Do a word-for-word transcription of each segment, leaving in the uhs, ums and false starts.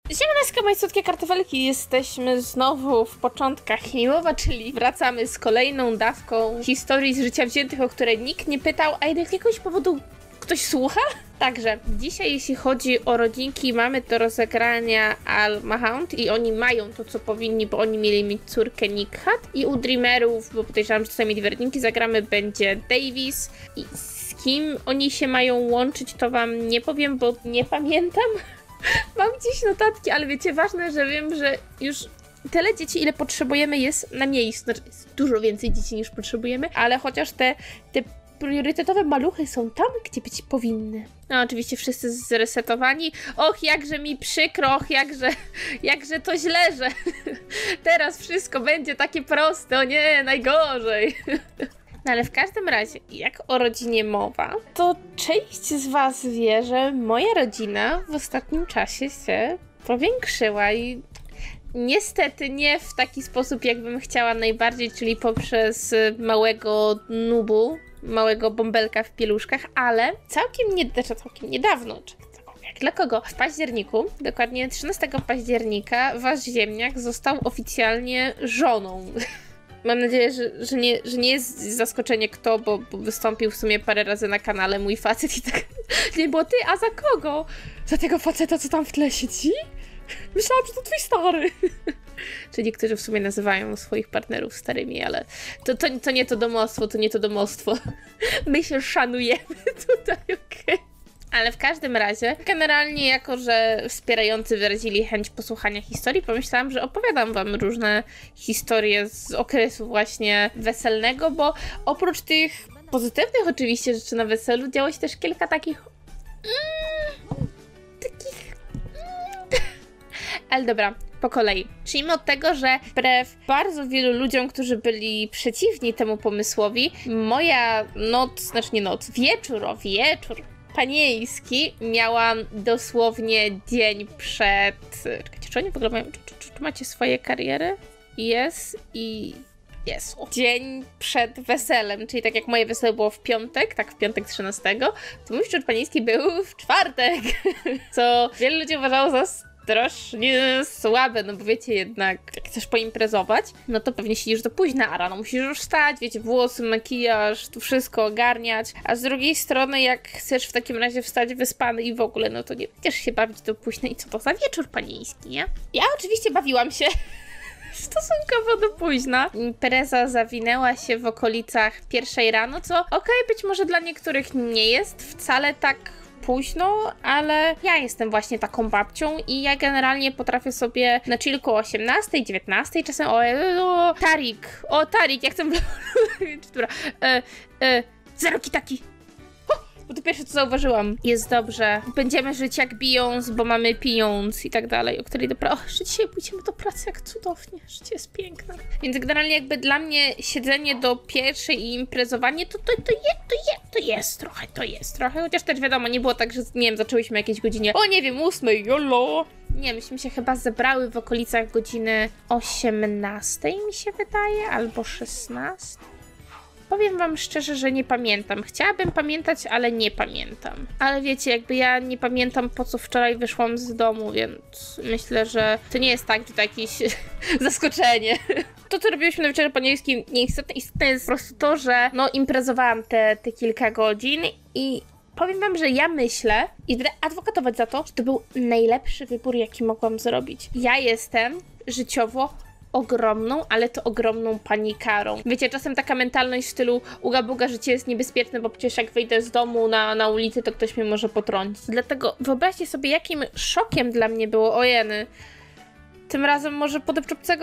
Siemaneczko, moje słodkie kartofelki, jesteśmy znowu w początkach Miłowa, czyli wracamy z kolejną dawką historii z życia wziętych, o które nikt nie pytał, a z jakiegoś powodu ktoś słucha? Także dzisiaj, jeśli chodzi o rodzinki, mamy do rozegrania Almahound i oni mają to, co powinni, bo oni mieli mieć córkę Nikhat. I u Dreamerów, bo podejrzewam, że to sami dwie rodzinki, zagramy będzie Davis. I z kim oni się mają łączyć, to wam nie powiem, bo nie pamiętam. Mam gdzieś notatki, ale wiecie, ważne, że wiem, że już tyle dzieci, ile potrzebujemy, jest na miejscu. Znaczy, jest dużo więcej dzieci niż potrzebujemy, ale chociaż te, te priorytetowe maluchy są tam, gdzie być powinny. No oczywiście wszyscy zresetowani. Och, jakże mi przykro, och, jakże, jakże to źle, że teraz wszystko będzie takie proste. O nie, najgorzej. No ale w każdym razie, jak o rodzinie mowa, to część z was wie, że moja rodzina w ostatnim czasie się powiększyła i niestety nie w taki sposób, jakbym chciała najbardziej, czyli poprzez małego nubu, małego bąbelka w pieluszkach, ale całkiem, nie, znaczy całkiem niedawno, czy jak dla kogo? W październiku, dokładnie trzynastego października, wasz ziemniak został oficjalnie żoną. Mam nadzieję, że, że, nie, że nie jest zaskoczenie kto, bo, bo wystąpił w sumie parę razy na kanale mój facet i tak nie było ty, a za kogo? Za tego faceta, co tam w tle siedzi? Myślałam, że to twój stary. Czy niektórzy w sumie nazywają swoich partnerów starymi, ale to, to, to nie to domostwo, to nie to domostwo. My się szanujemy tutaj, okej. Okay? Ale w każdym razie, generalnie jako, że wspierający wyrazili chęć posłuchania historii, pomyślałam, że opowiadam wam różne historie z okresu właśnie weselnego, bo oprócz tych pozytywnych oczywiście rzeczy na weselu, działo się też kilka takich mm, takich mm. Ale dobra, po kolei. Zacznijmy od tego, że wbrew bardzo wielu ludziom, którzy byli przeciwni temu pomysłowi, moja noc, znaczy nie noc, wieczór, o wieczór panieński miałam dosłownie dzień przed... Czekajcie, czy oni w ogóle mają... Czy, czy, czy macie swoje kariery? Jest i... Jest. Dzień przed weselem, czyli tak jak moje wesele było w piątek, tak w piątek trzynastego, to mój wieczór panieński był w czwartek, co wielu ludzi uważało za strasznie słabe, no bo wiecie, jednak jak chcesz poimprezować, no to pewnie siedzisz do późna, a rano musisz już wstać, wiecie, włosy, makijaż, tu wszystko ogarniać, a z drugiej strony jak chcesz w takim razie wstać wyspany i w ogóle, no to nie będziesz się bawić do późna i co to za wieczór panieński, nie? Ja oczywiście bawiłam się stosunkowo do późna. Impreza zawinęła się w okolicach pierwszej rano, co okej, okay, być może dla niektórych nie jest wcale tak późno, ale ja jestem właśnie taką babcią i ja generalnie potrafię sobie na chillku o osiemnastej, dziewiętnastej czasem o, o Tarik, o Tarik, jak chcę Dobra, e, e, zero kitaki. Bo to pierwsze, co zauważyłam. Jest dobrze. Będziemy żyć jak Beyoncé, bo mamy pieniądz i tak dalej. O której dobra. O, że dzisiaj pójdziemy do pracy, jak cudownie. Życie jest piękne. Więc generalnie jakby dla mnie siedzenie do pierwszej i imprezowanie, to, to, to, je, to, je, to jest trochę, to jest trochę. Chociaż też wiadomo, nie było tak, że nie wiem, zaczęłyśmy jakieś godzinie, o nie wiem, ósmej, jolo. Nie, myśmy się chyba zebrały w okolicach godziny osiemnastej, mi się wydaje, albo szesnastej. Powiem wam szczerze, że nie pamiętam. Chciałabym pamiętać, ale nie pamiętam. Ale wiecie, jakby ja nie pamiętam, po co wczoraj wyszłam z domu, więc myślę, że to nie jest tak, że to jakieś zaskoczenie. To, co robiłyśmy na wieczorze panieńskim, nieistotne. Istotne jest po prostu to, że no imprezowałam te, te kilka godzin i powiem wam, że ja myślę i będę adwokatować za to, że to był najlepszy wybór, jaki mogłam zrobić. Ja jestem życiowo ogromną, ale to ogromną panikarą. Wiecie, czasem taka mentalność w stylu uga buga, życie jest niebezpieczne, bo przecież jak wyjdę z domu na, na ulicę, to ktoś mnie może potrącić. Dlatego wyobraźcie sobie, jakim szokiem dla mnie było, ojeny. Tym razem może podepczupcego...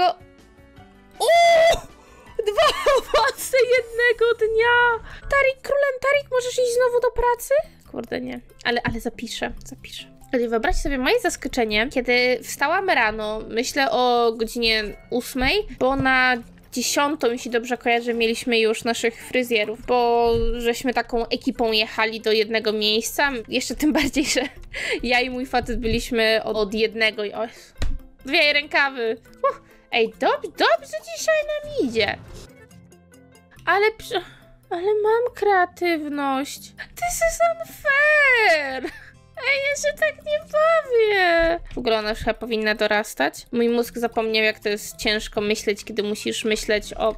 Uuu! Dwa owoce jednego dnia! Tarik, królem, Tarik, możesz iść znowu do pracy? Kurde, nie. Ale, ale zapiszę, zapiszę. Wyobraźcie sobie moje zaskoczenie, kiedy wstałam rano, myślę o godzinie ósmej, bo na dziesiątą, jeśli dobrze kojarzę, mieliśmy już naszych fryzjerów, bo żeśmy taką ekipą jechali do jednego miejsca. Jeszcze tym bardziej, że ja i mój facet byliśmy od, od jednego i o, dwie rękawy. Uh, ej, dob dobrze dzisiaj nam idzie. Ale Ale mam kreatywność. This is unfair. Ej, ja się tak nie bawię. W ogóle ona już chyba powinna dorastać. Mój mózg zapomniał, jak to jest ciężko myśleć, kiedy musisz myśleć o...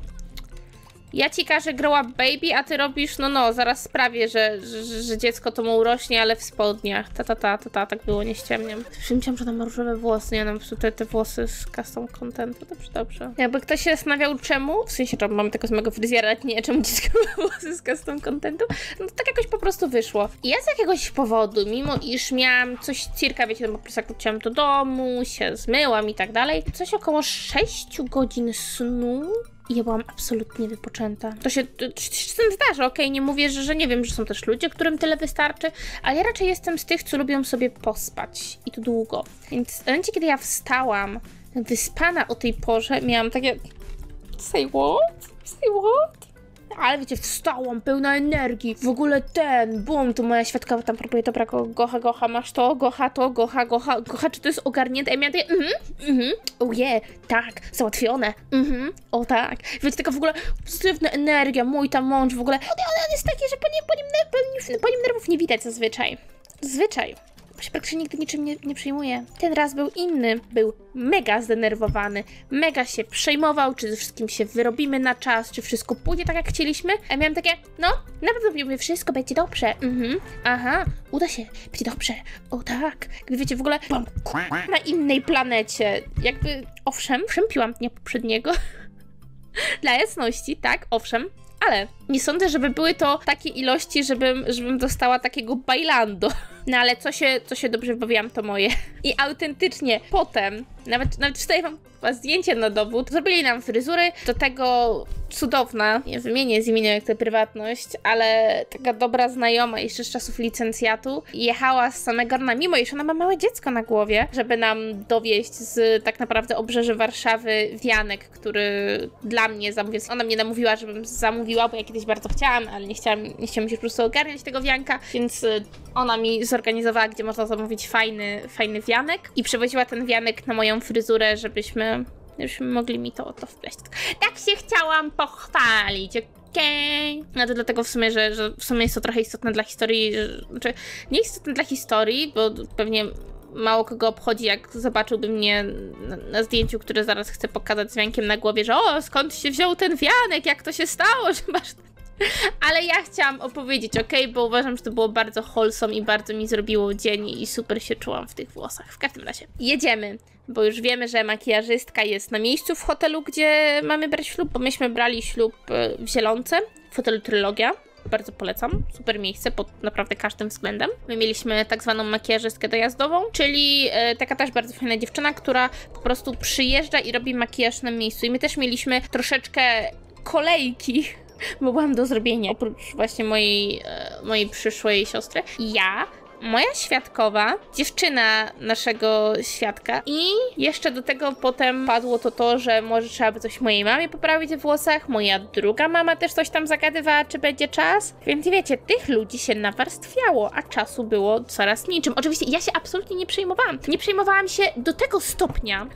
Ja ci każę grow up baby, a ty robisz, no no, zaraz sprawię, że, że, że dziecko to mu urośnie, ale w spodniach. Ta, ta, ta, ta, ta, tak było, nie ściemniam. Myślałam, że ona ma różowe włosy, nie, no po prostu te, te włosy z custom contentu, dobrze, dobrze. Jakby ktoś się zastanawiał czemu, w sensie, że mamy tego samego fryzjera, ale nie, czemu dziecko ma włosy z custom contentu, no to tak jakoś po prostu wyszło. I ja z jakiegoś powodu, mimo iż miałam coś cirka, wiecie, no po prostu jak wróciłam do domu, się zmyłam i tak dalej, coś około sześciu godzin snu, i ja byłam absolutnie wypoczęta. To się czasem zdarza, okej, okay? Nie mówię, że, że nie wiem, że są też ludzie, którym tyle wystarczy, ale ja raczej jestem z tych, co lubią sobie pospać i to długo. Więc w momencie, kiedy ja wstałam, wyspana o tej porze, miałam takie... Say what? Say what? Ale wiecie, wstałam pełna energii, w ogóle ten, bum, to moja świadkowa tam próbuje, dobra, gocha, gocha, masz to, gocha, to, gocha, gocha, gocha, czy to jest ogarnięte? Ja miałam takie, mhm, mhm, oh yeah, tak, załatwione, mhm, o tak. Wiecie, taka w ogóle pozytywna energia, mój tam mąż w ogóle, on, on jest taki, że po nim, po, nim, po, nim, po nim nerwów nie widać zazwyczaj, zazwyczaj. Bo się praktycznie nigdy niczym nie, nie przejmuje. Ten raz był inny, był mega zdenerwowany, mega się przejmował, czy ze wszystkim się wyrobimy na czas, czy wszystko pójdzie tak jak chcieliśmy. A ja miałam takie, no, na pewno mówię, wszystko będzie dobrze, mhm, aha, uda się, będzie dobrze, o tak. Jakby wiecie, w ogóle byłam na innej planecie, jakby, owszem, przempiłam dnia poprzedniego, dla jasności, tak, owszem, ale nie sądzę, żeby były to takie ilości, żebym, żebym dostała takiego bailando. No ale co się, co się dobrze bawiłam, to moje. I autentycznie potem, nawet, nawet wstaję wam zdjęcie na dowód, zrobili nam fryzury, do tego cudowna, nie wymienię z imienia jak to prywatność, ale taka dobra znajoma jeszcze z czasów licencjatu jechała z samego rana, mimo iż ona ma małe dziecko na głowie, żeby nam dowieźć z tak naprawdę obrzeży Warszawy wianek, który dla mnie zamówił. Ona mnie namówiła, żebym zamówiła, bo ja kiedyś bardzo chciałam, ale nie chciałam, nie chciałam się po prostu ogarniać tego wianka, więc ona mi zorganizowała, gdzie można zamówić fajny, fajny wianek i przewoziła ten wianek na moją fryzurę, żebyśmy, żebyśmy mogli mi to, to wpleść. Tak się chciałam pochwalić, okej? Okay. No to dlatego w sumie, że, że w sumie jest to trochę istotne dla historii, że, znaczy nie istotne dla historii, bo pewnie mało kogo obchodzi, jak zobaczyłby mnie na, na zdjęciu, które zaraz chcę pokazać z wiankiem na głowie, że o, skąd się wziął ten wianek, jak to się stało, że masz... Ale ja chciałam opowiedzieć, ok? Bo uważam, że to było bardzo wholesome i bardzo mi zrobiło dzień i super się czułam w tych włosach. W każdym razie jedziemy, bo już wiemy, że makijażystka jest na miejscu w hotelu, gdzie mamy brać ślub, bo myśmy brali ślub w Zielonce, w hotelu Trylogia. Bardzo polecam, super miejsce pod naprawdę każdym względem. My mieliśmy tak zwaną makijażystkę dojazdową, czyli e, taka też bardzo fajna dziewczyna, która po prostu przyjeżdża i robi makijaż na miejscu. I my też mieliśmy troszeczkę kolejki, bo byłam do zrobienia, oprócz właśnie mojej, e, mojej przyszłej siostry. Ja, moja świadkowa, dziewczyna naszego świadka i jeszcze do tego potem padło to to, że może trzeba by coś mojej mamie poprawić w włosach, moja druga mama też coś tam zagadywała, czy będzie czas. Więc wiecie, tych ludzi się nawarstwiało, a czasu było coraz niczym. Oczywiście ja się absolutnie nie przejmowałam. Nie przejmowałam się do tego stopnia,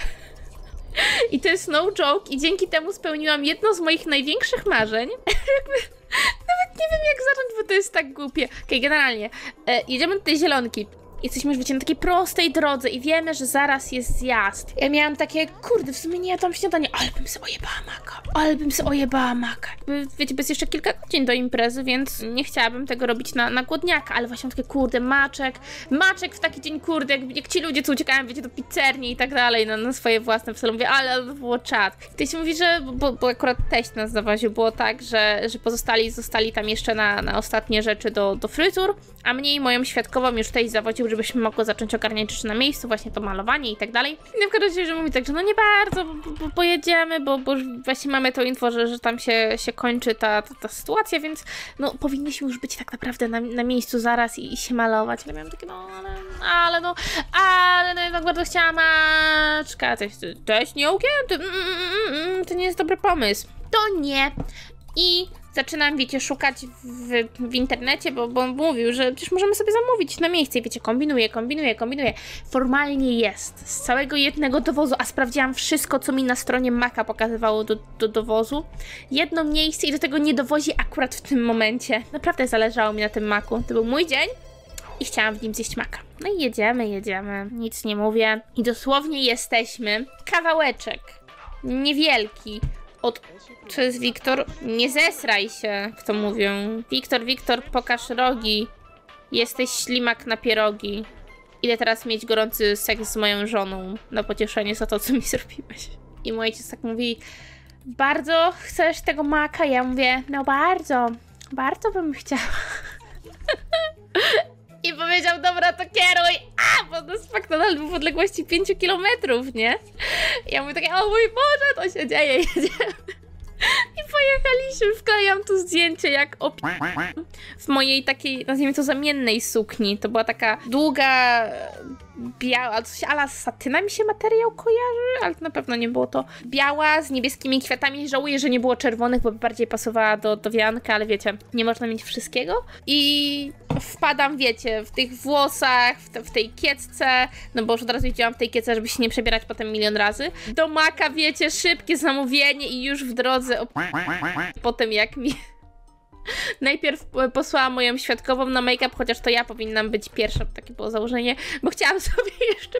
i to jest no joke, i dzięki temu spełniłam jedno z moich największych marzeń. Nawet nie wiem, jak zacząć, bo to jest tak głupie. Okej, okay, generalnie, e, jedziemy do tej Zielonki. Jesteśmy już, wiecie, na takiej prostej drodze i wiemy, że zaraz jest zjazd. Ja miałam takie, kurde, w sumie nie jadłam śniadanie, ale bym sobie ojebała maka, ale bym sobie ojebała maka. Wiecie, bez jeszcze kilka godzin do imprezy, więc nie chciałabym tego robić na, na głodniaka, ale właśnie mam takie, kurde, maczek, maczek w taki dzień, kurde, jak, jak ci ludzie, co uciekają, wiecie, do pizzerni i tak dalej, na, na swoje własne wesele, mówię, ale to było czad. I to się mówi, że, bo, bo akurat teść nas zawoził, było tak, że, że pozostali zostali tam jeszcze na, na ostatnie rzeczy do, do fryzur, a mnie i moją świadkową już teść zawodził, żebyśmy mogły zacząć ogarniać rzeczy na miejscu, właśnie to malowanie i tak dalej. I w każdym razie, że mówi tak, że no nie bardzo, bo, bo pojedziemy, bo, bo właśnie mamy to info, że, że tam się, się kończy ta, ta, ta sytuacja, więc no powinniśmy już być tak naprawdę na, na miejscu zaraz i, i się malować. Ale miałam takie, no ale, ale no, ale no jednak bardzo chciałam maczka, to jest, to jest nie ugięty, mm, mm, mm, to nie jest dobry pomysł. To nie. I zaczynam, wiecie, szukać w, w internecie, bo, bo mówił, że przecież możemy sobie zamówić na miejsce. I wiecie, kombinuję, kombinuję, kombinuję. Formalnie jest. Z całego jednego dowozu, a sprawdziłam wszystko, co mi na stronie Maka pokazywało do, do dowozu. Jedno miejsce i do tego nie dowozi akurat w tym momencie. Naprawdę zależało mi na tym Maku. To był mój dzień. i chciałam w nim zjeść maka. No i jedziemy, jedziemy, nic nie mówię. I dosłownie jesteśmy kawałeczek, niewielki, od... Co jest Wiktor? Nie zesraj się, jak to mówią. Wiktor, Wiktor, pokaż rogi. Jesteś ślimak na pierogi. Idę teraz mieć gorący seks z moją żoną na pocieszenie za to, co mi zrobiłeś. I mój ojciec tak mówi, bardzo chcesz tego maka? Ja mówię, no bardzo, bardzo bym chciała. I powiedział, dobra, to kieruj. A, bo to jest McDonald's był w odległości pięciu kilometrów, nie? I ja mówię takie, o mój Boże, to się dzieje, jedziemy. I pojechaliśmy, wklejam tu zdjęcie jak op... w mojej takiej, nazwijmy to, zamiennej sukni. To była taka długa, biała, coś ala satyna mi się materiał kojarzy, ale to na pewno nie było to. Biała, z niebieskimi kwiatami. Żałuję, że nie było czerwonych, bo by bardziej pasowała do, do wianka, ale wiecie, nie można mieć wszystkiego. I wpadam, wiecie, w tych włosach, w, te, w tej kiecce, no bo już od razu widziałam w tej kiecce, żeby się nie przebierać potem milion razy. Do maka, wiecie, szybkie zamówienie i już w drodze. Potem jak mi... Najpierw posłałam moją świadkową na make-up, chociaż to ja powinnam być pierwsza, takie było założenie, bo chciałam sobie jeszcze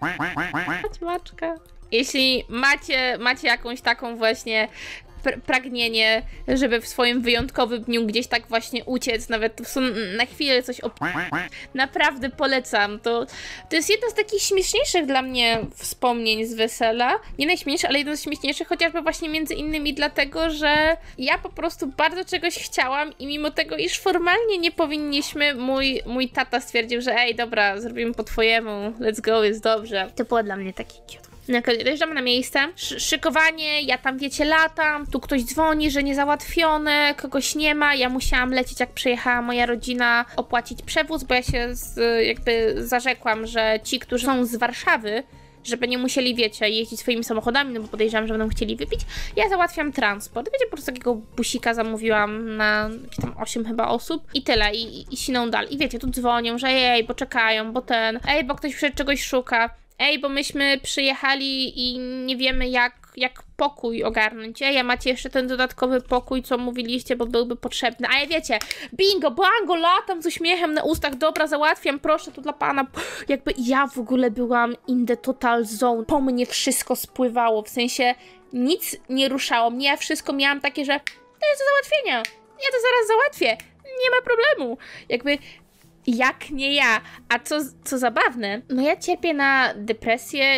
maczka. Jeśli macie, macie jakąś taką właśnie pr pragnienie, żeby w swoim wyjątkowym dniu gdzieś tak właśnie uciec, nawet na chwilę coś op... Naprawdę polecam. To, to jest jedno z takich śmieszniejszych dla mnie wspomnień z wesela. Nie najśmieszniejsze, ale jedno z śmieszniejszych, chociażby właśnie między innymi dlatego, że ja po prostu bardzo czegoś chciałam i mimo tego, iż formalnie nie powinniśmy, mój, mój tata stwierdził, że ej, dobra, zrobimy po twojemu, let's go, jest dobrze. To było dla mnie taki cute. Dojeżdżamy na miejsce, Sz szykowanie, ja tam, wiecie, latam, tu ktoś dzwoni, że nie załatwione, kogoś nie ma, ja musiałam lecieć, jak przyjechała moja rodzina, opłacić przewóz, bo ja się z, jakby zarzekłam, że ci, którzy są z Warszawy, żeby nie musieli, wiecie, jeździć swoimi samochodami, no bo podejrzewam, że będą chcieli wypić, ja załatwiam transport. Wiecie, po prostu takiego busika zamówiłam na jakieś tam osiem chyba osób i tyle, i, i, i siną dalej. I wiecie, tu dzwonią, że ej, bo czekają, bo ten, ej, bo ktoś przed czegoś szuka. Ej, bo myśmy przyjechali i nie wiemy jak, jak pokój ogarnąć. Ej, a macie jeszcze ten dodatkowy pokój, co mówiliście, bo byłby potrzebny. A ja wiecie, bingo, bango, latam z uśmiechem na ustach, dobra, załatwiam, proszę, tu dla pana. Jakby ja w ogóle byłam in the total zone. Po mnie wszystko spływało, w sensie nic nie ruszało mnie, ja wszystko miałam takie, że to jest do załatwienia. Ja to zaraz załatwię. Nie ma problemu. Jakby... Jak nie ja? A co, co zabawne, no ja cierpię na depresję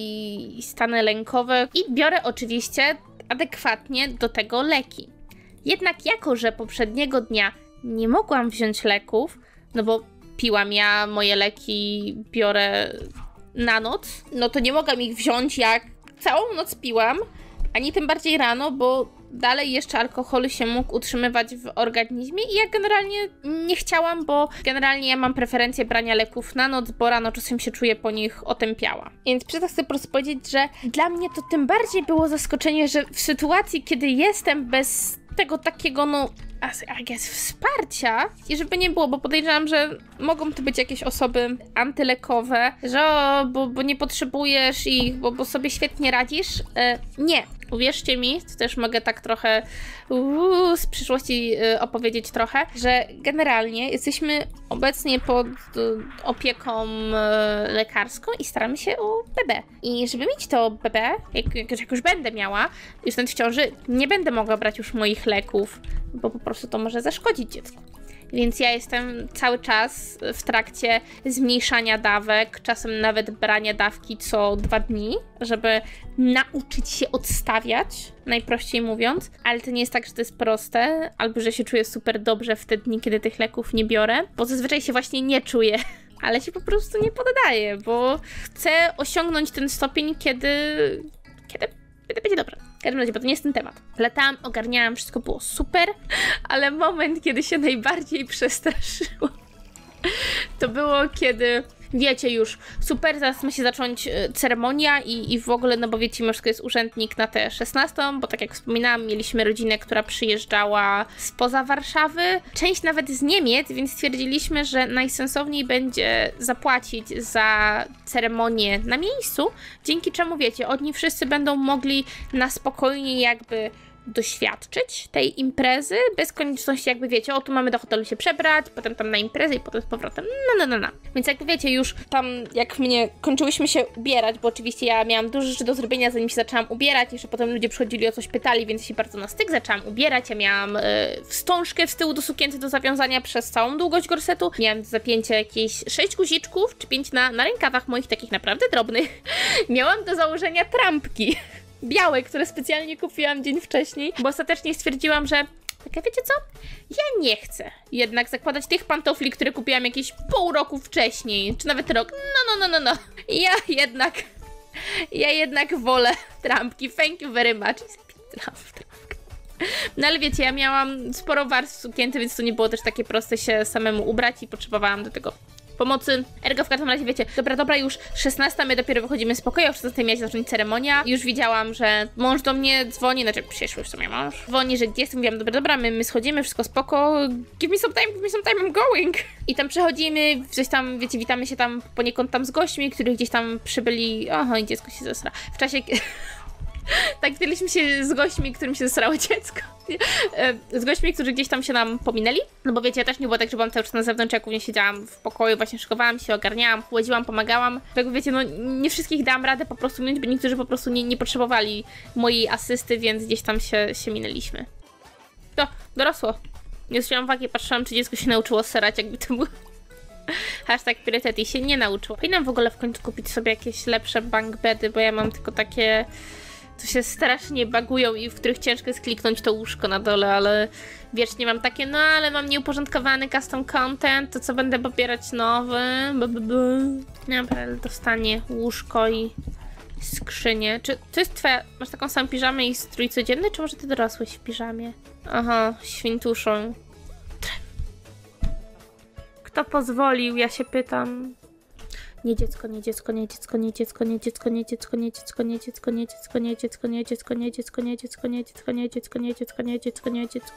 i stany lękowe i biorę oczywiście adekwatnie do tego leki. Jednak jako, że poprzedniego dnia nie mogłam wziąć leków, no bo piłam ja, moje leki biorę na noc, no to nie mogłam ich wziąć, jak całą noc piłam, ani tym bardziej rano, bo dalej jeszcze alkohol się mógł utrzymywać w organizmie i ja generalnie nie chciałam, bo generalnie ja mam preferencję brania leków na noc, bo rano czasem się czuję po nich otępiała. Więc przez to chcę po prostu powiedzieć, że dla mnie to tym bardziej było zaskoczenie, że w sytuacji, kiedy jestem bez tego takiego, no, I guess, wsparcia, i żeby nie było, bo podejrzewam, że mogą to być jakieś osoby antylekowe, że o, bo, bo nie potrzebujesz ich, bo, bo sobie świetnie radzisz. E, nie. Uwierzcie mi, to też mogę tak trochę uu, z przyszłości y, opowiedzieć trochę, że generalnie jesteśmy obecnie pod y, opieką y, lekarską i staramy się o B B. I żeby mieć to B B, jak, jak, jak już będę miała, jestem w ciąży, nie będę mogła brać już moich leków, bo po prostu to może zaszkodzić dziecku. Więc ja jestem cały czas w trakcie zmniejszania dawek, czasem nawet brania dawki co dwa dni, żeby nauczyć się odstawiać, najprościej mówiąc. Ale to nie jest tak, że to jest proste, albo że się czuję super dobrze w te dni, kiedy tych leków nie biorę, bo zazwyczaj się właśnie nie czuję, ale się po prostu nie poddaję, bo chcę osiągnąć ten stopień, kiedy... kiedy... kiedy będzie dobrze. W każdym razie, bo to nie jest ten temat. Latałam, ogarniałam, wszystko było super, ale moment, kiedy się najbardziej przestraszyłam, to było, kiedy wiecie już, super, zaraz ma się zacząć ceremonia i, i w ogóle, no bo wiecie, mężczyzna jest urzędnik na tę szesnastą, bo tak jak wspominałam, mieliśmy rodzinę, która przyjeżdżała spoza Warszawy, część nawet z Niemiec, więc stwierdziliśmy, że najsensowniej będzie zapłacić za ceremonię na miejscu, dzięki czemu, wiecie, oni wszyscy będą mogli na spokojnie jakby doświadczyć tej imprezy, bez konieczności jakby wiecie, o tu mamy do hotelu się przebrać, potem tam na imprezę i potem z powrotem, no, no, no, no. Więc jakby wiecie, już tam jak mnie kończyłyśmy się ubierać, bo oczywiście ja miałam dużo rzeczy do zrobienia, zanim się zaczęłam ubierać, jeszcze potem ludzie przychodzili o coś pytali, więc się bardzo na styk zaczęłam ubierać, ja miałam y, wstążkę z tyłu do sukienki do zawiązania przez całą długość gorsetu, miałam do zapięcia jakieś sześć guziczków, czy pięć na, na rękawach moich takich naprawdę drobnych, miałam do założenia trampki białe, które specjalnie kupiłam dzień wcześniej, bo ostatecznie stwierdziłam, że tak, wiecie co? Ja nie chcę jednak zakładać tych pantofli, które kupiłam jakieś pół roku wcześniej, czy nawet rok. No, no, no, no, no. Ja jednak, ja jednak wolę trampki. Thank you very much. No ale wiecie, ja miałam sporo warstw sukienki, więc to nie było też takie proste się samemu ubrać i potrzebowałam do tego pomocy. Ergo w każdym razie wiecie, dobra, dobra, już szesnasta, my dopiero wychodzimy z pokoju, o szesnastej miała się zacząć ceremonia. Już widziałam, że mąż do mnie dzwoni, znaczy przyszły w sumie mąż. Dzwoni, że gdzie jestem, mówiłam, dobra, dobra, my, my schodzimy, wszystko spoko, give me some time, give me some time, I'm going. I tam przechodzimy, gdzieś tam, wiecie, witamy się tam poniekąd tam z gośćmi, których gdzieś tam przybyli, oho, i dziecko się zesra. W czasie... Tak, witaliśmy się z gośćmi, którym się zesrało dziecko. Z gośćmi, którzy gdzieś tam się nam pominęli. No bo wiecie, ja też nie było tak, że byłam cały czas na zewnątrz, jak nie siedziałam w pokoju, właśnie szykowałam się, ogarniałam, chłodziłam, pomagałam. Tak wiecie, no nie wszystkich dałam radę po prostu minąć, bo niektórzy po prostu nie, nie potrzebowali mojej asysty, więc gdzieś tam się, się minęliśmy. To, dorosło. Nie zwróciłam uwagi, patrzyłam, czy dziecko się nauczyło serać, jakby to było. Hashtag priorytety się nie nauczyło. Powinnam w ogóle w końcu kupić sobie jakieś lepsze bunk bedy, bo ja mam tylko takie... co się strasznie bagują i w których ciężko jest kliknąć to łóżko na dole, ale wiecznie mam takie, no ale mam nieuporządkowany custom content, to co będę pobierać nowy? B, b, b. Dobra, dostanie łóżko i skrzynię. Czy to jest twoja, masz taką samą piżamę i strój codzienny, czy może ty dorosłeś w piżamie? Aha, świntuszą. Kto pozwolił, ja się pytam. Nie dziecko, nie dziecko, nie dziecko, nie dziecko, nie dziecko, nie dziecko, nie dziecko, nie dziecko, nie dziecko, nie dziecko, nie dziecko, nie dziecko, nie dziecko, nie dziecko, nie dziecko, nie dziecko, nie dziecko, nie dziecko.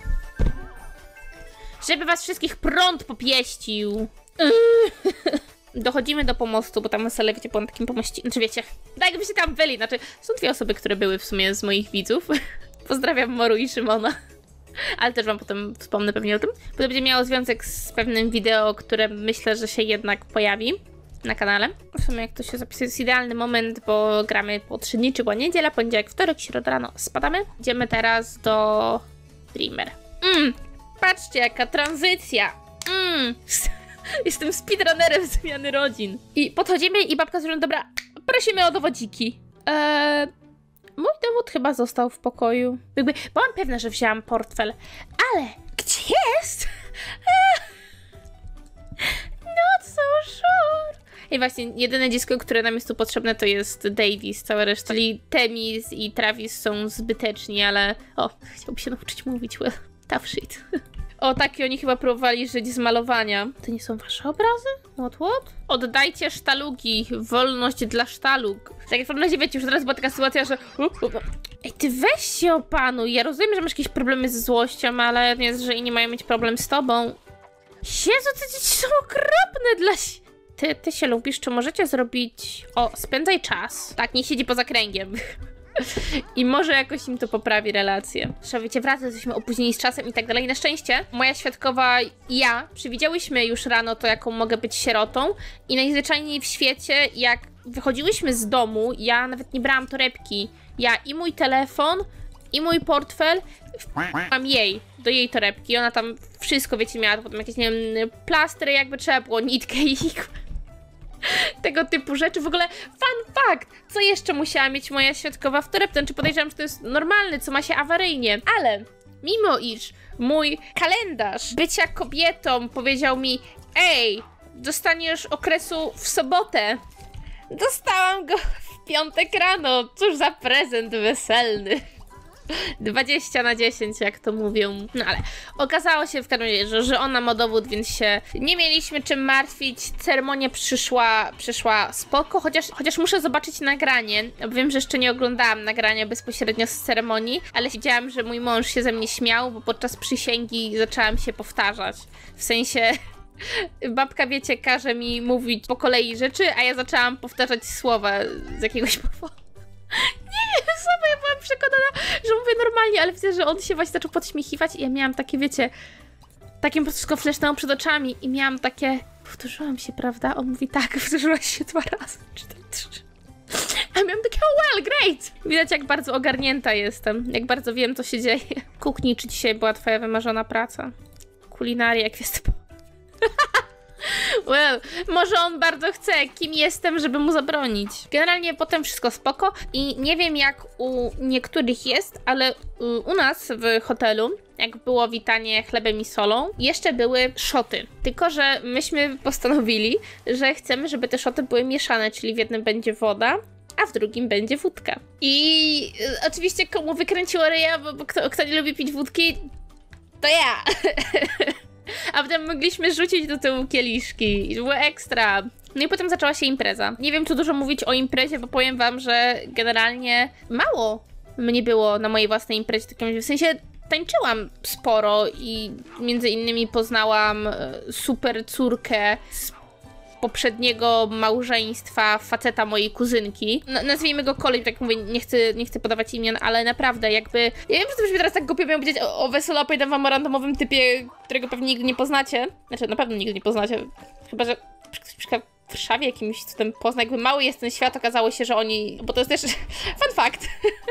Żeby was wszystkich prąd popieścił. Dochodzimy do pomostu, bo tam na salę, wiecie, po takim pomoście, znaczy wiecie, tak jakbyście tam byli, znaczy są dwie osoby, które były w sumie z moich widzów. Pozdrawiam Moru i Szymona. Ale też wam potem wspomnę pewnie o tym. Bo to będzie miało związek z pewnym wideo, które myślę, że się jednak pojawi na kanale. W sumie jak to się zapisuje, jest idealny moment, bo gramy po trzy dni, czy była niedziela, poniedziałek, wtorek, środa rano spadamy. Idziemy teraz do Dreamer. Mmm, patrzcie jaka tranzycja. Mmm, jestem speedrunnerem zmiany rodzin. I podchodzimy i babka zresztą, dobra, prosimy o dowodziki. Eee, mój dowód chyba został w pokoju. Jakby byłam pewna, że wzięłam portfel, ale gdzie jest? Not so sure. I właśnie jedyne dziecko, które nam jest tu potrzebne, to jest Davis, cała reszta. Czyli Temis i Travis są zbyteczni, ale... O, chciałby się nauczyć mówić, well, tough shit. O, takie oni chyba próbowali żyć z malowania. To nie są wasze obrazy? What, what? Oddajcie sztalugi. Wolność dla sztalug. Tak jak w razie wiecie, już teraz była taka sytuacja, że... Ej, ty weź się opanuj. Ja rozumiem, że masz jakieś problemy ze złością, ale nie jest, że inni mają mieć problem z tobą. Jezu, te dzieci są okropne dla... Ty, ty się lubisz, czy możecie zrobić... O, spędzaj czas. Tak, nie siedzi poza kręgiem. I może jakoś im to poprawi relacje. Trzeba, wiecie, wracać, jesteśmy opóźnieni z czasem i tak dalej. Na szczęście moja świadkowa i ja przewidziałyśmy już rano to, jaką mogę być sierotą. I najzwyczajniej w świecie, jak wychodziłyśmy z domu, ja nawet nie brałam torebki. Ja i mój telefon, i mój portfel mam jej, do jej torebki. Ona tam wszystko, wiecie, miała potem jakieś, nie wiem, plastry, jakby trzeba było, nitkę i tego typu rzeczy. W ogóle fun fact, co jeszcze musiała mieć moja świadkowa w torebce? Czy podejrzewam, że to jest normalne, co ma się awaryjnie. Ale mimo iż mój kalendarz bycia kobietą powiedział mi: ej, dostaniesz okresu w sobotę, dostałam go w piątek rano. Cóż za prezent weselny. dwadzieścia na dziesięć, jak to mówią. No ale okazało się w każdym razie, że, że ona ma dowód, więc się nie mieliśmy czym martwić. Ceremonia przyszła, przyszła spoko, chociaż, chociaż muszę zobaczyć nagranie. Wiem, że jeszcze nie oglądałam nagrania bezpośrednio z ceremonii, ale widziałam, że mój mąż się ze mnie śmiał, bo podczas przysięgi zaczęłam się powtarzać. W sensie... Babka, wiecie, każe mi mówić po kolei rzeczy, a ja zaczęłam powtarzać słowa z jakiegoś powodu. Nie wiem, sama ja byłam przekonana, że mówię normalnie, ale widzę, że on się właśnie zaczął podśmiechiwać i ja miałam takie, wiecie, takie po prostu wszystko fleształo przed oczami i miałam takie, powtórzyłam się, prawda? On mówi, tak, powtórzyłaś się dwa razy, czy tam trzy. A miałam takie, oh well, great! Widać, jak bardzo ogarnięta jestem, jak bardzo wiem, co się dzieje. Kuknij, czy dzisiaj była twoja wymarzona praca? Kulinaria, jak jest... Well, może on bardzo chce, kim jestem, żeby mu zabronić. Generalnie potem wszystko spoko i nie wiem jak u niektórych jest, ale u nas w hotelu, jak było witanie chlebem i solą, jeszcze były szoty. Tylko że myśmy postanowili, że chcemy, żeby te szoty były mieszane, czyli w jednym będzie woda, a w drugim będzie wódka. I y, oczywiście komu wykręciło ryja, bo, bo kto, kto nie lubi pić wódki, to ja. A potem mogliśmy rzucić do tyłu kieliszki i było ekstra. No i potem zaczęła się impreza. Nie wiem, czy dużo mówić o imprezie, bo powiem wam, że generalnie mało mnie było na mojej własnej imprezie. W sensie tańczyłam sporo i między innymi poznałam super córkę z poprzedniego małżeństwa faceta mojej kuzynki. No, nazwijmy go Kolej, tak mówię, nie chcę, nie chcę podawać imion, ale naprawdę jakby... Ja wiem, że to brzmi teraz tak głupio, miał powiedzieć o, o weselu, opowiadam wam o randomowym typie, którego pewnie nigdy nie poznacie. Znaczy, na pewno nigdy nie poznacie. Chyba, że ktoś mieszka w Warszawie jakimś cudem pozna. Jakby mały jest ten świat, okazało się, że oni... Bo to jest też fun fact.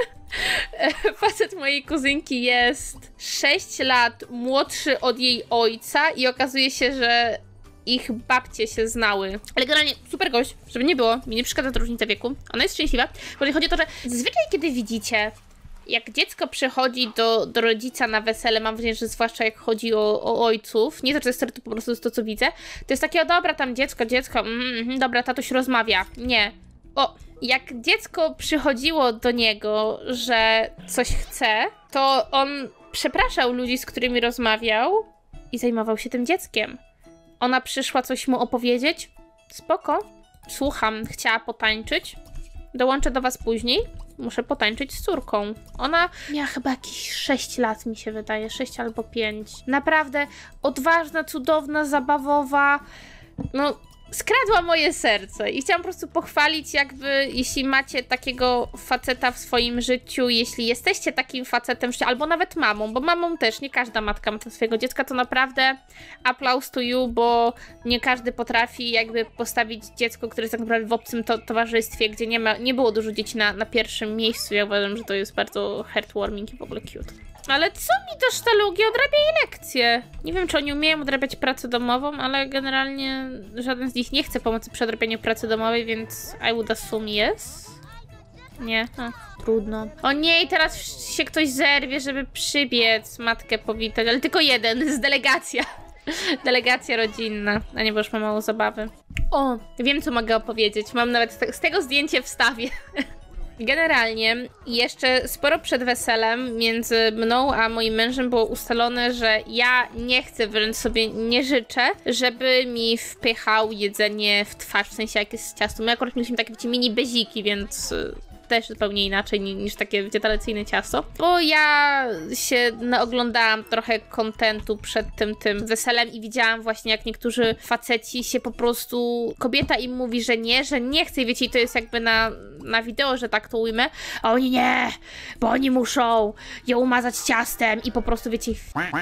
Facet mojej kuzynki jest sześć lat młodszy od jej ojca i okazuje się, że ich babcie się znały. Ale generalnie super gość, żeby nie było, mi nie przeszkadza ta różnica wieku. Ona jest szczęśliwa, bo chodzi o to, że zazwyczaj kiedy widzicie, jak dziecko przychodzi do, do rodzica na wesele, mam wrażenie, że zwłaszcza jak chodzi o, o ojców, nie to, że jest to po prostu to, co widzę, to jest takie, o dobra, tam dziecko, dziecko, mm, mm, dobra, tatuś rozmawia. Nie. O, jak dziecko przychodziło do niego, że coś chce, to on przepraszał ludzi, z którymi rozmawiał i zajmował się tym dzieckiem. Ona przyszła coś mu opowiedzieć. Spoko. Słucham. Chciała potańczyć. Dołączę do was później. Muszę potańczyć z córką. Ona miała chyba jakieś sześć lat, mi się wydaje. sześć albo pięć. Naprawdę odważna, cudowna, zabawowa. No, skradła moje serce. I chciałam po prostu pochwalić, jakby, jeśli macie takiego faceta w swoim życiu, jeśli jesteście takim facetem w życiu, albo nawet mamą, bo mamą też, nie każda matka ma swojego dziecka, to naprawdę aplauz to you, bo nie każdy potrafi jakby postawić dziecko, które jest tak naprawdę w obcym to towarzystwie, gdzie nie ma, nie było dużo dzieci na, na pierwszym miejscu. Ja uważam, że to jest bardzo heartwarming i w ogóle cute. Ale co mi do sztalugi? Odrabia jej lekcje. Nie wiem, czy oni umieją odrabiać pracę domową, ale generalnie żaden z nich nie chce pomocy przy odrabianiu pracy domowej, więc I would assume yes. Nie? A, trudno. O nie, i teraz się ktoś zerwie, żeby przybiec, matkę powitać, ale tylko jeden, z delegacja. Delegacja rodzinna, a nie, bo już ma mało zabawy. O, wiem, co mogę opowiedzieć. Mam nawet z tego zdjęcie wstawię. Generalnie jeszcze sporo przed weselem między mną a moim mężem było ustalone, że ja nie chcę, wręcz sobie nie życzę, żeby mi wpychał jedzenie w twarz, w sensie jak jest ciasto. My akurat mieliśmy takie, wiecie, mini beziki, więc też zupełnie inaczej niż takie, wiecie, tradycyjne ciasto. Bo ja się naoglądałam trochę kontentu przed tym, tym weselem i widziałam właśnie, jak niektórzy faceci się po prostu... Kobieta im mówi, że nie, że nie chce i wiecie, i to jest jakby na, na wideo, że tak to ujmę, a oni nie, bo oni muszą ją umazać ciastem i po prostu, wiecie,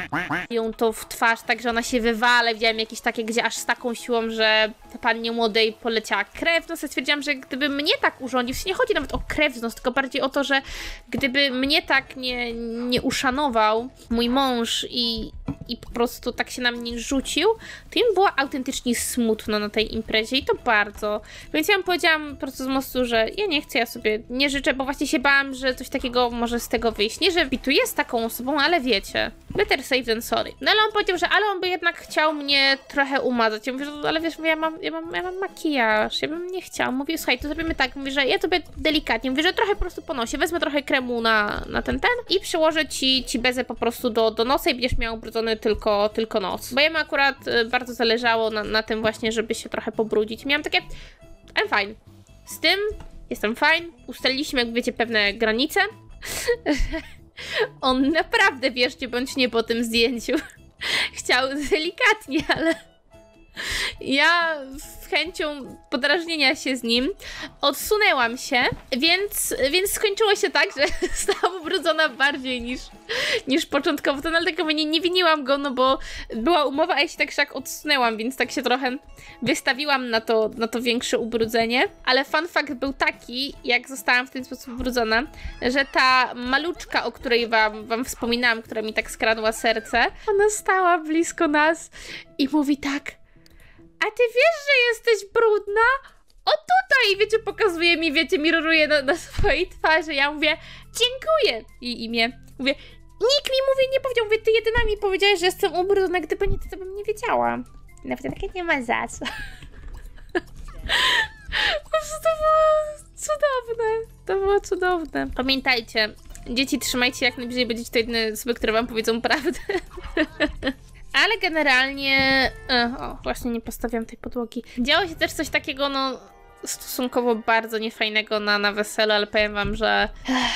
ją to w twarz, tak, że ona się wywala. Widziałam jakieś takie, gdzie aż z taką siłą, że pannie młodej poleciała krew. No sobie stwierdziłam, że gdyby mnie tak urządził, nie chodzi nawet o krew z nos, tylko bardziej o to, że gdyby mnie tak nie, nie uszanował mój mąż i, i po prostu tak się na mnie rzucił, to im było autentycznie smutno na tej imprezie i to bardzo. Więc ja mu powiedziałam po prostu z mostu, że ja nie chcę, ja sobie nie życzę, bo właśnie się bałam, że coś takiego może z tego wyjść. Nie, że bituję z taką osobą, ale wiecie, better safe than sorry. No ale on powiedział, że ale on by jednak chciał mnie trochę umazać. Ja mówię, że ale wiesz, ja mam, ja mam, ja mam makijaż, ja bym nie chciał. Mówię, słuchaj, to zrobimy tak, mówię, że ja tobie delikatnie, mówię, że trochę po prostu po nosie, wezmę trochę kremu na, na ten ten i przyłożę ci, ci bezę po prostu do, do nosa i będziesz miał ubrudzony tylko, tylko nos. Bo jemu akurat y, bardzo zależało na, na tym właśnie, żeby się trochę pobrudzić. Miałam takie, I'm fine. Z tym jestem fine. Ustaliliśmy, jak wiecie, pewne granice. On naprawdę, wierzcie bądź nie, po tym zdjęciu chciał delikatnie, ale Ja z chęcią podrażnienia się z nim odsunęłam się, więc, więc skończyło się tak, że zostałam ubrudzona bardziej niż, niż początkowo. To dlatego nie, nie winiłam go, no bo była umowa, a ja się tak jak odsunęłam, więc tak się trochę wystawiłam na to, na to większe ubrudzenie. Ale fun fact był taki, jak zostałam w ten sposób ubrudzona, że ta maluczka, o której wam, wam wspominałam, która mi tak skradła serce, ona stała blisko nas i mówi tak: a ty wiesz, że jesteś brudna? O tutaj! I wiecie, pokazuje mi, wiecie, mirroruje na, na swojej twarzy. Ja mówię, dziękuję! I imię. Mówię, nikt mi mówi, nie powiedział, mówię, ty jedyna mi powiedziałeś, że jestem ubrudzona, gdyby nie ty, to bym nie wiedziała. I nawet takie nie ma za co. Po prostu to było cudowne. To było cudowne. Pamiętajcie, dzieci trzymajcie jak najbliżej, będziecie to jedyne osoby, które wam powiedzą prawdę. Ale generalnie... O, właśnie nie postawiam tej podłogi. Działo się też coś takiego, no, stosunkowo bardzo niefajnego na, na weselu, ale powiem wam, że...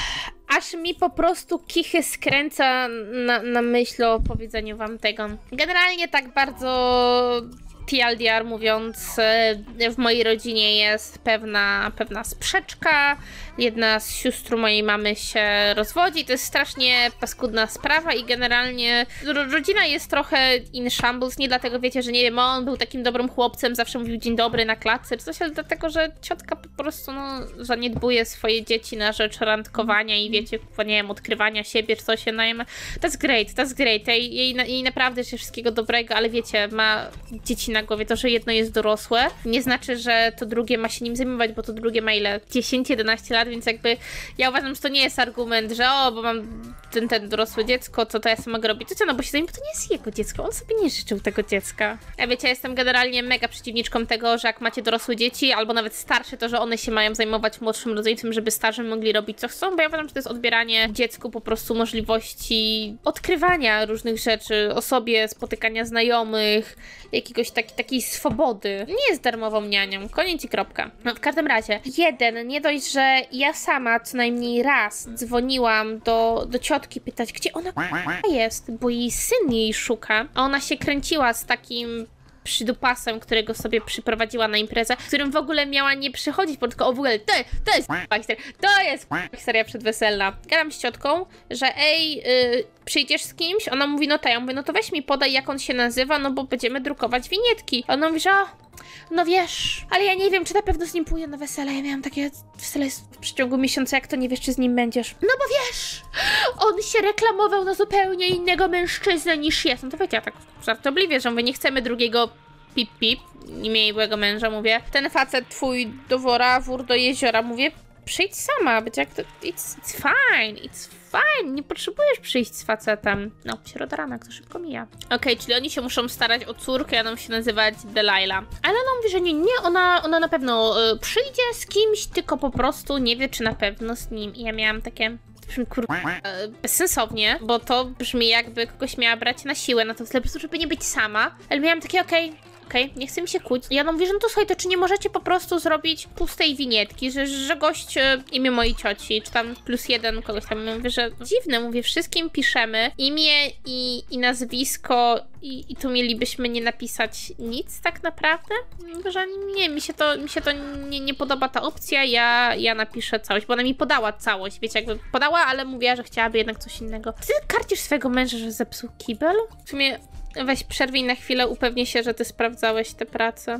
Aż mi po prostu kichy skręca na, na myśl o powiedzeniu wam tego. Generalnie tak bardzo... T L D R mówiąc, w mojej rodzinie jest pewna, pewna sprzeczka. Jedna z sióstr mojej mamy się rozwodzi. To jest strasznie paskudna sprawa i generalnie rodzina jest trochę in shambles. Nie dlatego, wiecie, że nie wiem, on był takim dobrym chłopcem, zawsze mówił dzień dobry na klatce czy coś, ale dlatego, że ciotka po prostu no, zaniedbuje swoje dzieci na rzecz randkowania i wiecie, nie wiem, odkrywania siebie czy coś. No, to jest great, to jest great. Jej, jej, jej naprawdę się wszystkiego dobrego, ale wiecie, ma dzieci na głowie. To, że jedno jest dorosłe, nie znaczy, że to drugie ma się nim zajmować, bo to drugie ma ile? dziesięć jedenaście lat, więc jakby ja uważam, że to nie jest argument, że o, bo mam ten, ten dorosłe dziecko, co to ja sama mogę robić. To co, no bo się zajmie, to nie jest jego dziecko, on sobie nie życzył tego dziecka. Ja wiecie, ja jestem generalnie mega przeciwniczką tego, że jak macie dorosłe dzieci, albo nawet starsze, to że one się mają zajmować młodszym rodzeństwem, żeby starzy mogli robić co chcą, bo ja uważam, że to jest odbieranie dziecku po prostu możliwości odkrywania różnych rzeczy, o sobie, spotykania znajomych, jakiegoś taki, takiej swobody. Nie jest darmową nianią. Koniec i kropka. No w każdym razie, jeden, nie dość, że ja sama co najmniej raz dzwoniłam do, do ciotki pytać, gdzie ona jest, bo jej syn jej szuka, a ona się kręciła z takim przydupasem, którego sobie przyprowadziła na imprezę, w którym w ogóle miała nie przychodzić, bo tylko o w ogóle to, to jest historia, to jest historia przedweselna. Gadam z ciotką, że ej, yy, przyjdziesz z kimś? Ona mówi, no to ja mówię, no to weź mi podaj, jak on się nazywa, no bo będziemy drukować winietki. Ona mówi, że o, no wiesz, ale ja nie wiem, czy na pewno z nim pójdę na wesele. Ja miałam takie wesele w przeciągu miesiąca, jak to nie wiesz, czy z nim będziesz. No bo wiesz, on się reklamował na zupełnie innego mężczyznę niż jest. No to wiecie, ja tak żartobliwie, że mówię, nie chcemy drugiego pip pip, imię byłego męża, mówię, ten facet twój do wora, wór do jeziora, mówię, przyjdź sama, być jak to, it's, it's fine, it's fine, nie potrzebujesz przyjść z facetem. No, środa rana, to szybko mija. Okej, okay, czyli oni się muszą starać o córkę, ja nam się nazywać Delilah. Ale ona mówi, że nie, nie, ona, ona na pewno y, przyjdzie z kimś, tylko po prostu nie wie, czy na pewno z nim. I ja miałam takie... brzmi kur... E, bezsensownie, bo to brzmi jakby kogoś miała brać na siłę na to względu, żeby nie być sama. Ale miałam takie, okej, okay, okej, okay, nie chce mi się kłócić. Ja no mówię, że no to słuchaj, to czy nie możecie po prostu zrobić pustej winietki, że, że gość e, imię mojej cioci, czy tam plus jeden kogoś tam. Ja mówię, że dziwne, mówię, wszystkim piszemy imię i, i nazwisko i, i tu mielibyśmy nie napisać nic tak naprawdę. Mówię, że nie, mi się to, mi się to nie, nie podoba ta opcja, ja, ja napiszę całość, bo ona mi podała całość, wiecie, jakby podała, ale mówiła, że chciałaby jednak coś innego. Ty karcisz swojego męża, że zepsuł kibel? W sumie weź przerwij na chwilę, upewnij się, że ty sprawdzałeś tę pracę.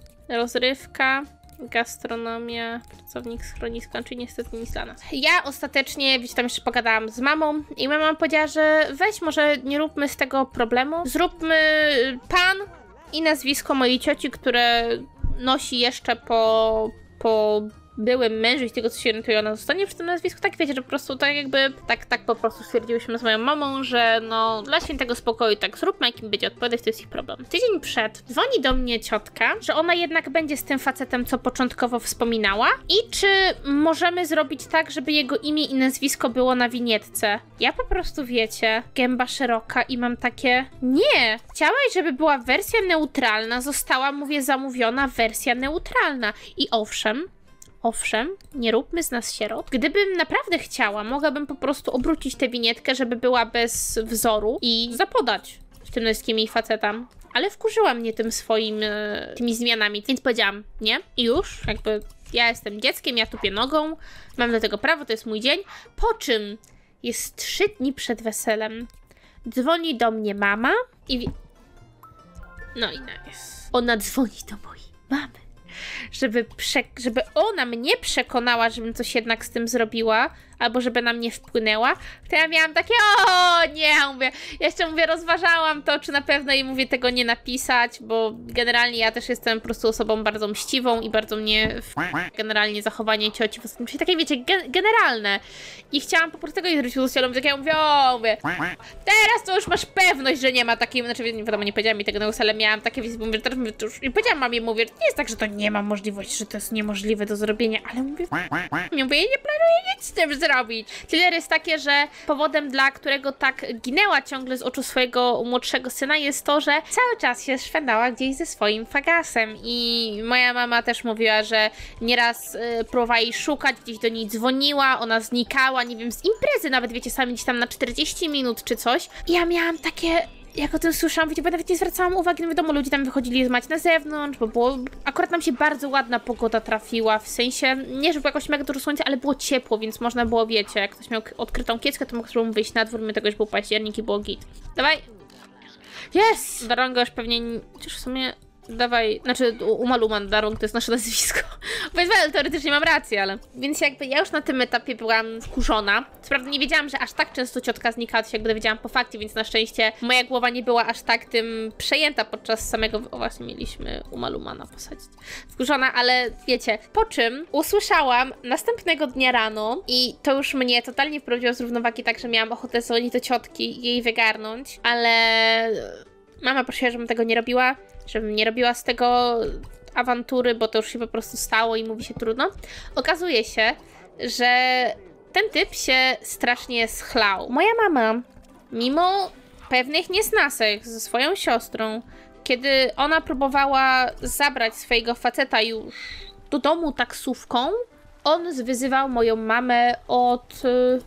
Rozrywka, gastronomia, pracownik schroniska, czyli niestety nic dla nas. Ja ostatecznie, wiecie, tam jeszcze pogadałam z mamą i mama powiedziała, że weź może nie róbmy z tego problemu, zróbmy pan i nazwisko mojej cioci, które nosi jeszcze po... po byłym mężem i z tego, co się orientuje, ona zostanie przy tym nazwisku. Tak wiecie, że po prostu tak jakby, tak, tak po prostu stwierdziłyśmy z moją mamą, że no dla świętego spokoju tak zróbmy, jakim będzie odpowiadać, to jest ich problem. Tydzień przed dzwoni do mnie ciotka, że ona jednak będzie z tym facetem, co początkowo wspominała i czy możemy zrobić tak, żeby jego imię i nazwisko było na winietce. Ja po prostu, wiecie, gęba szeroka i mam takie, nie, chciałaś, żeby była wersja neutralna, została, mówię, zamówiona wersja neutralna i owszem, Owszem, nie róbmy z nas sierot. Gdybym naprawdę chciała, mogłabym po prostu obrócić tę winietkę, żeby była bez wzoru i zapodać w tym wszystkim jej facetam. ale wkurzyła mnie tym swoim, e, tymi zmianami, więc powiedziałam, nie, i już, jakby ja jestem dzieckiem, ja tupię nogą, mam do tego prawo, to jest mój dzień, po czym jest trzy dni przed weselem, dzwoni do mnie mama i... Wi- no i nice. Ona dzwoni do mojej mamy, żeby, prze- żeby ona mnie przekonała, żebym coś jednak z tym zrobiła, albo żeby na mnie wpłynęła, to ja miałam takie, o nie, ja mówię, jeszcze mówię, rozważałam to, czy na pewno jej mówię tego nie napisać, bo generalnie ja też jestem po prostu osobą bardzo mściwą i bardzo mnie w... generalnie zachowanie cioci w ostatnim czasie, takie wiecie, gen generalne. I chciałam po prostu tego nie zrobić socjalną, tak ja mówię, o, mówię, teraz to już masz pewność, że nie ma takiej, znaczy nie wiadomo, nie powiedziałam mi tego na ale miałam takie wizje, mówię, teraz mówię, to już, i powiedziałam mamie, mówię, nie jest tak, że to nie ma możliwości, że to jest niemożliwe do zrobienia, ale mówię, mówię, ja nie planuję nic z tym zrobić. Tyle jest takie, że powodem, dla którego tak ginęła ciągle z oczu swojego młodszego syna jest to, że cały czas się szwendała gdzieś ze swoim fagasem i moja mama też mówiła, że nieraz y, próbowała jej szukać, gdzieś do niej dzwoniła, ona znikała, nie wiem, z imprezy nawet, wiecie, sami gdzieś tam na czterdzieści minut czy coś i ja miałam takie... Jak o tym słyszałam, wiecie, bo nawet nie zwracałam uwagi, no wiadomo, ludzie tam wychodzili zmać na zewnątrz, bo było, akurat nam się bardzo ładna pogoda trafiła, w sensie, nie, że było jakoś mega dużo słońca, ale było ciepło, więc można było, wiecie, jak ktoś miał odkrytą kieckę, to mógł sobie wyjść na dwór, my tego już był październik i było git. Dawaj! Yes! Daronga już pewnie, chociaż w sumie... Dawaj, znaczy Umaluman Darong to jest nasze nazwisko. Więc teoretycznie mam rację, ale... Więc jakby ja już na tym etapie byłam wkurzona. Co prawda nie wiedziałam, że aż tak często ciotka znikała, to się jakby dowiedziałam po fakcie, więc na szczęście moja głowa nie była aż tak tym przejęta podczas samego... O, właśnie mieliśmy Umalumana posadzić. Wkurzona, ale wiecie. Po czym usłyszałam następnego dnia rano i to już mnie totalnie wprowadziło z równowagi, tak, że miałam ochotę dzwonić do ciotki i jej wygarnąć, ale... Mama prosiła, żebym tego nie robiła, żebym nie robiła z tego awantury, bo to już się po prostu stało i mówi się trudno. Okazuje się, że ten typ się strasznie schlał. Moja mama, mimo pewnych niesnasek ze swoją siostrą, kiedy ona próbowała zabrać swojego faceta już do domu taksówką, on zwyzywał moją mamę od...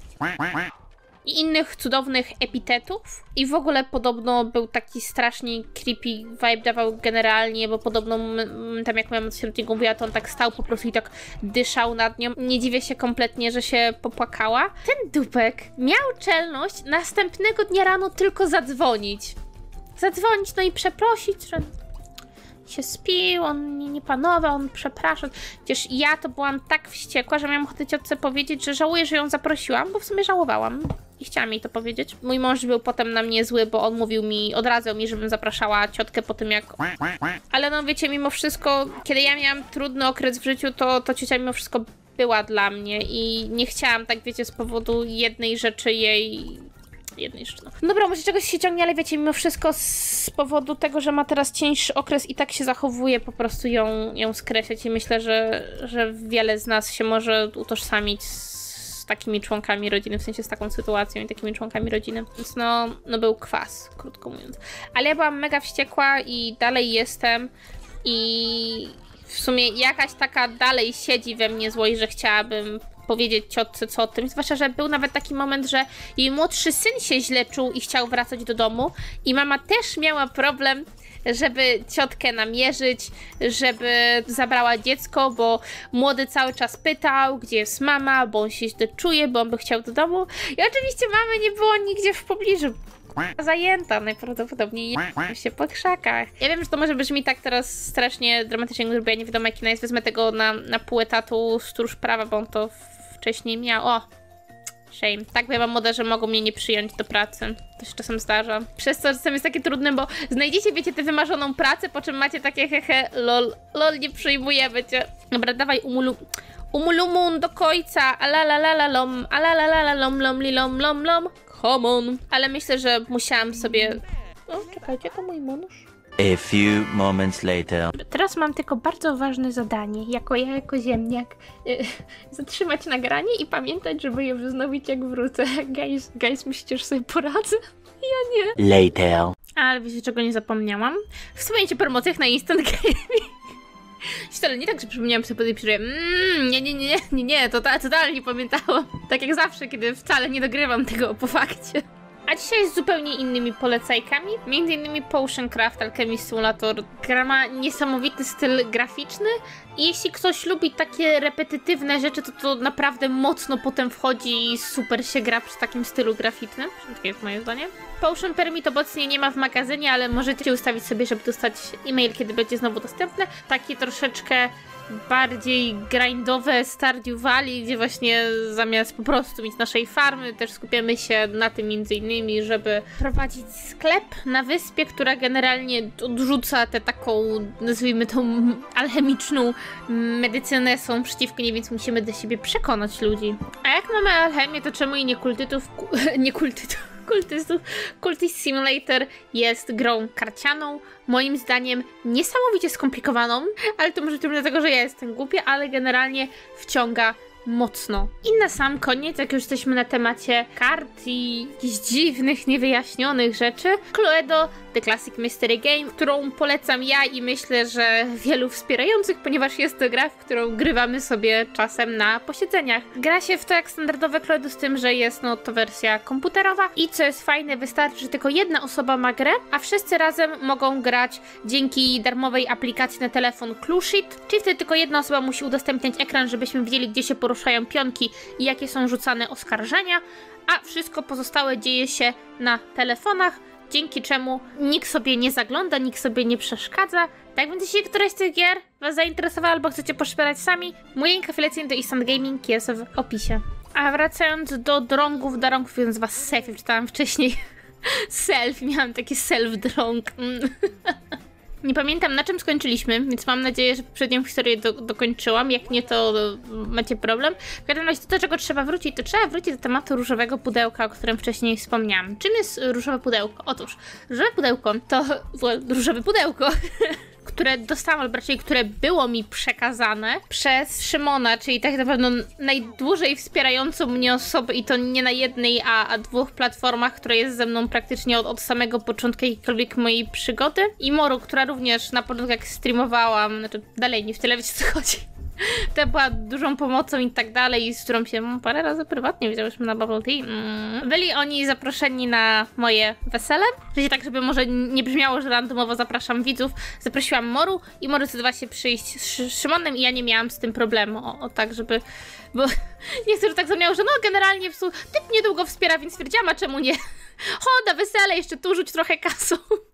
i innych cudownych epitetów. I w ogóle podobno był taki strasznie creepy vibe dawał generalnie, bo podobno tam jak moja się do niego mówiła, to on tak stał po prostu i tak dyszał nad nią. Nie dziwię się kompletnie, że się popłakała. Ten dupek miał czelność następnego dnia rano tylko zadzwonić. Zadzwonić, no i przeprosić, że się spił, on nie, nie panował, on przepraszał. Przecież ja to byłam tak wściekła, że miałam ochotę ciotce powiedzieć, że żałuję, że ją zaprosiłam, bo w sumie żałowałam. I chciałam jej to powiedzieć. Mój mąż był potem na mnie zły, bo on mówił mi, odradzał mi, żebym zapraszała ciotkę po tym jak... Ale no wiecie, mimo wszystko, kiedy ja miałam trudny okres w życiu, to, to ciocia mimo wszystko była dla mnie i nie chciałam tak, wiecie, z powodu jednej rzeczy jej... jednej rzeczy, no. no dobra, może czegoś się ciągnie, ale wiecie, mimo wszystko z powodu tego, że ma teraz cięższy okres i tak się zachowuje, po prostu ją, ją skreślać i myślę, że, że wiele z nas się może utożsamić z takimi członkami rodziny, w sensie z taką sytuacją i takimi członkami rodziny. Więc no, no był kwas, krótko mówiąc. Ale ja byłam mega wściekła i dalej jestem i w sumie jakaś taka dalej siedzi we mnie złość, że chciałabym powiedzieć ciotce co o tym, zwłaszcza, że był nawet taki moment, że jej młodszy syn się źle czuł i chciał wracać do domu i mama też miała problem, żeby ciotkę namierzyć, żeby zabrała dziecko, bo młody cały czas pytał, gdzie jest mama, bo on się źle czuje, bo on by chciał do domu i oczywiście mamy nie było nigdzie w pobliżu. Zajęta najprawdopodobniej się po krzakach. Ja wiem, że to może brzmi tak teraz strasznie dramatycznie, bo ja nie wiadomo jaki jest, wezmę tego na, na pół etatu stróż prawa, bo on to wcześniej miał. O! Shame. Tak bywa moda, że mogą mnie nie przyjąć do pracy. To się czasem zdarza. Przez to czasem jest takie trudne, bo znajdziecie, wiecie, tę wymarzoną pracę, po czym macie takie hehe, lol, lol, nie przyjmujemy cię. Dobra, dawaj umulu... Umulumun do końca, alalalalom, alalalalom, lom, li, lom, lom, lom, come on. Ale myślę, że musiałam sobie... O, czekajcie, to mój mąż. A few moments later. Teraz mam tylko bardzo ważne zadanie, jako ja, jako ziemniak. Yy, zatrzymać nagranie i pamiętać, żeby je wznowić jak wrócę. Guys, guys, myślicie, że sobie poradzę? Ja nie. Later. Ale wiecie, czego nie zapomniałam? Wspomniecie o promocjach na Instant Gaming. Ale nie tak, że przypomniałam sobie po tej mmm, nie, nie, nie, nie, nie, to totalnie nie pamiętałam. Tak jak zawsze, kiedy wcale nie dogrywam tego po fakcie. A dzisiaj z zupełnie innymi polecajkami, między innymi Potion Craft Alchemist Simulator. Gra ma niesamowity styl graficzny i jeśli ktoś lubi takie repetytywne rzeczy, to to naprawdę mocno potem wchodzi i super się gra przy takim stylu graficznym. Takie jest moje zdanie. Potion Permit obecnie nie ma w magazynie, ale możecie ustawić sobie, żeby dostać e-mail, kiedy będzie znowu dostępne. Takie troszeczkę bardziej grindowe Stardew Valley, gdzie właśnie zamiast po prostu mieć naszej farmy, też skupiamy się na tym między innymi, żeby prowadzić sklep na wyspie, która generalnie odrzuca tę taką, nazwijmy tą alchemiczną medycynesą przeciwko niej, więc musimy do siebie przekonać ludzi. A jak mamy alchemię, to czemu i nie kultytów, ku, nie kultytów, kultystów? Cultist Simulator jest grą karcianą, moim zdaniem niesamowicie skomplikowaną, ale to może tylko dlatego, że ja jestem głupia, ale generalnie wciąga mocno. I na sam koniec, jak już jesteśmy na temacie kart i jakichś dziwnych, niewyjaśnionych rzeczy, Cluedo The Classic Mystery Game, którą polecam ja i myślę, że wielu wspierających, ponieważ jest to gra, w którą grywamy sobie czasem na posiedzeniach. Gra się w to jak standardowe Cluedo, z tym, że jest no to wersja komputerowa i co jest fajne, wystarczy, że tylko jedna osoba ma grę, a wszyscy razem mogą grać dzięki darmowej aplikacji na telefon Cluesheet, czyli wtedy tylko jedna osoba musi udostępniać ekran, żebyśmy widzieli, gdzie się poruszają pionki i jakie są rzucane oskarżenia, a wszystko pozostałe dzieje się na telefonach, dzięki czemu nikt sobie nie zagląda, nikt sobie nie przeszkadza. Tak więc jeśli któraś z tych gier was zainteresowała albo chcecie poszperać sami, mój link afiliacyjny do Instant Gaming jest w opisie. A wracając do drągów, darągów, więc was selfie czytałam wcześniej. Self, miałam taki self-drąg. Mm. Nie pamiętam, na czym skończyliśmy, więc mam nadzieję, że poprzednią historię do, dokończyłam. Jak nie, to macie problem. W każdym razie to, do czego trzeba wrócić, to trzeba wrócić do tematu różowego pudełka, o którym wcześniej wspomniałam. Czym jest różowe pudełko? Otóż, różowe pudełko to... różowe pudełko, które dostałam, albo raczej, które było mi przekazane przez Szymona, czyli tak naprawdę najdłużej wspierającą mnie osobę i to nie na jednej, a, a dwóch platformach, która jest ze mną praktycznie od, od samego początku jakiejkolwiek mojej przygody. I Moru, która również na początku jak streamowałam, znaczy dalej nie w tyle, wiecie, co chodzi. To była dużą pomocą i tak dalej, z którą się mm, parę razy prywatnie widziałyśmy na Bubble Tea. Mm. Byli oni zaproszeni na moje wesele. Wiecie, tak, żeby może nie brzmiało, że randomowo zapraszam widzów. Zaprosiłam Moru i Moru zdecydowała się przyjść z Szymonem i ja nie miałam z tym problemu. O, o tak, żeby... Bo nie chcę, że tak zabrzmiało, że no generalnie w typ niedługo wspiera, więc stwierdziłam, a czemu nie? Choda, wesele, jeszcze tu rzuć trochę kasą.